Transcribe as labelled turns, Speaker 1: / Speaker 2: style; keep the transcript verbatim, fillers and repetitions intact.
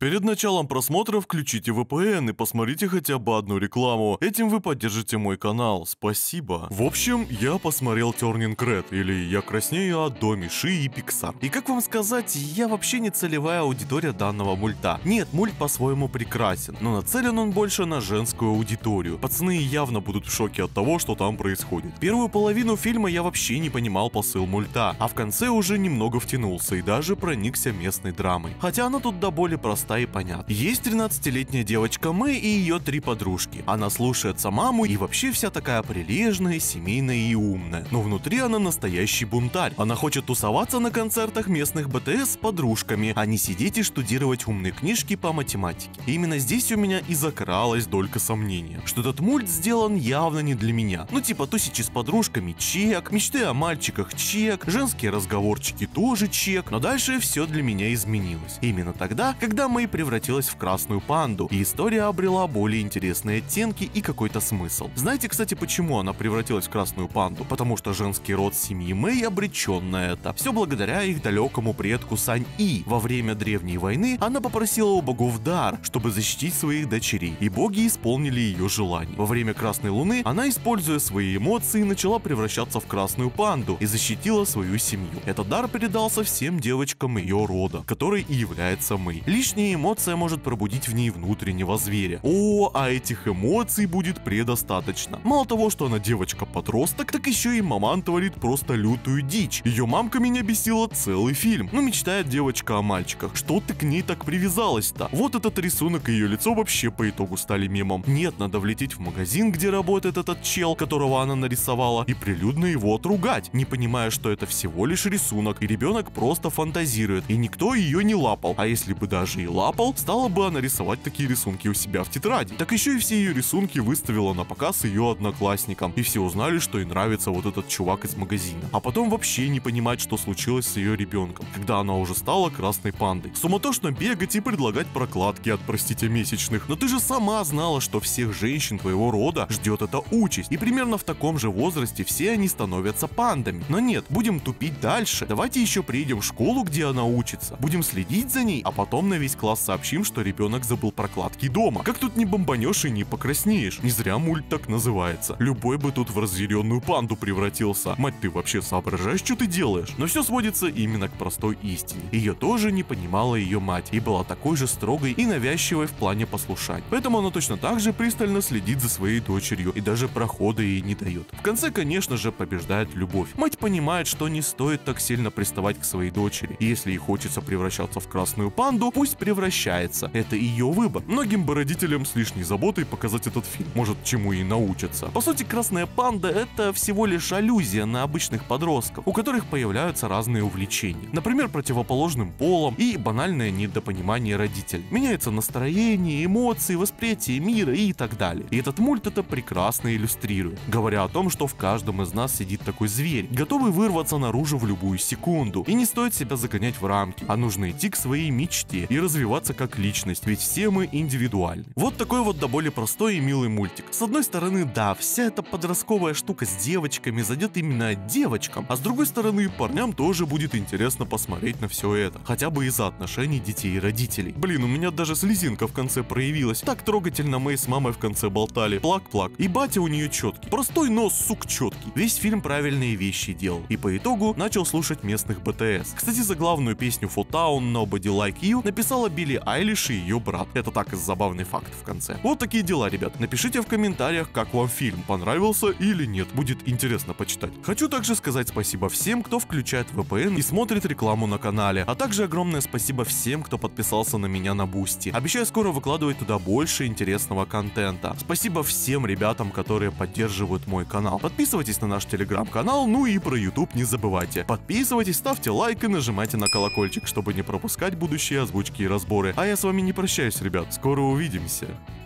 Speaker 1: Перед началом просмотра включите ви пи эн и посмотрите хотя бы одну рекламу. Этим вы поддержите мой канал. Спасибо. В общем, я посмотрел Turning Red, или Я краснею от Доми Ши и Pixar. И как вам сказать, я вообще не целевая аудитория данного мульта. Нет, мульт по-своему прекрасен, но нацелен он больше на женскую аудиторию. Пацаны явно будут в шоке от того, что там происходит. Первую половину фильма я вообще не понимал посыл мульта, а в конце уже немного втянулся и даже проникся местной драмой. Хотя она тут до боли проста и понятно. Есть тринадцатилетняя девочка Мэй и ее три подружки. Она слушается маму и вообще вся такая прилежная, семейная и умная. Но внутри она настоящий бунтарь. Она хочет тусоваться на концертах местных би ти эс с подружками, а не сидеть и штудировать умные книжки по математике. И именно здесь у меня и закралась долька сомнения, что этот мульт сделан явно не для меня. Ну типа тусичи с подружками — чек, мечты о мальчиках — чек, женские разговорчики — тоже чек, но дальше все для меня изменилось. Именно тогда, когда Мэй превратилась в красную панду, и история обрела более интересные оттенки и какой-то смысл. Знаете, кстати, почему она превратилась в красную панду? Потому что женский род семьи Мэй обречен на это. Все благодаря их далекому предку Сань-И. Во время древней войны она попросила у богов дар, чтобы защитить своих дочерей, и боги исполнили ее желание. Во время Красной Луны она, используя свои эмоции, начала превращаться в красную панду и защитила свою семью. Этот дар передался всем девочкам ее рода, которой и является Мэй. Лишняя эмоция может пробудить в ней внутреннего зверя. О, а этих эмоций будет предостаточно. Мало того, что она девочка-подросток, так еще и маман творит просто лютую дичь. Ее мамка меня бесила целый фильм. Ну, мечтает девочка о мальчиках. Что ты к ней так привязалась-то? Вот этот рисунок и ее лицо вообще по итогу стали мемом. Нет, надо влететь в магазин, где работает этот чел, которого она нарисовала, и прилюдно его отругать, не понимая, что это всего лишь рисунок, и ребенок просто фантазирует, и никто ее не лапал. А если бы даже и лапал, стала бы она рисовать такие рисунки у себя в тетради. Так еще и все ее рисунки выставила на показ ее одноклассникам, и все узнали, что ей нравится вот этот чувак из магазина. А потом вообще не понимать, что случилось с ее ребенком, когда она уже стала красной пандой. Суматошно бегать и предлагать прокладки от, простите, месячных. Но ты же сама знала, что всех женщин твоего рода ждет эта участь, и примерно в таком же возрасте все они становятся пандами. Но нет, будем тупить дальше. Давайте еще приедем в школу, где она учится, будем следить за ней, а потом на весь класс сообщим, что ребенок забыл прокладки дома. Как тут не бомбанешь и не покраснеешь? Не зря мульт так называется. Любой бы тут в разъяренную панду превратился. Мать, ты вообще соображаешь, что ты делаешь? Но все сводится именно к простой истине. Ее тоже не понимала ее мать и была такой же строгой и навязчивой в плане послушания. Поэтому она точно так же пристально следит за своей дочерью и даже прохода ей не дает. В конце, конечно же, побеждает любовь. Мать понимает, что не стоит так сильно приставать к своей дочери. И если ей хочется превращаться в красную панду, пусть превращается. Это ее выбор. Многим бы родителям с лишней заботой показать этот фильм. Может, чему и научатся. По сути, красная панда — это всего лишь аллюзия на обычных подростков, у которых появляются разные увлечения. Например, противоположным полом и банальное недопонимание родителей. Меняется настроение, эмоции, восприятие мира и так далее. И этот мульт это прекрасно иллюстрирует, говоря о том, что в каждом из нас сидит такой зверь, готовый вырваться наружу в любую секунду. И не стоит себя загонять в рамки, а нужно идти к своей мечте и развиваться как личность, ведь все мы индивидуальны. Вот такой вот до боли простой и милый мультик. С одной стороны, да, вся эта подростковая штука с девочками зайдет именно девочкам, а с другой стороны, парням тоже будет интересно посмотреть на все это, хотя бы из-за отношений детей и родителей. Блин, у меня даже слезинка в конце проявилась. Так трогательно Мэй с мамой в конце болтали. Плак-плак. И батя у нее четкий. Простой, но сук четкий. Весь фильм правильные вещи делал. И по итогу начал слушать местных би ти эс. Кстати, за главную песню For Town Nobody Like You написала Билли Айлиш и ее брат. Это так, из забавный факт в конце. Вот такие дела, ребят. Напишите в комментариях, как вам фильм, понравился или нет. Будет интересно почитать. Хочу также сказать спасибо всем, кто включает ви пи эн и смотрит рекламу на канале. А также огромное спасибо всем, кто подписался на меня на Бусти. Обещаю скоро выкладывать туда больше интересного контента. Спасибо всем ребятам, которые поддерживают мой канал. Подписывайтесь на наш телеграм-канал, ну и про YouTube не забывайте. Подписывайтесь, ставьте лайк и нажимайте на колокольчик, чтобы не пропускать будущие озвучки и разборы. А я с вами не прощаюсь, ребят. Скоро увидимся.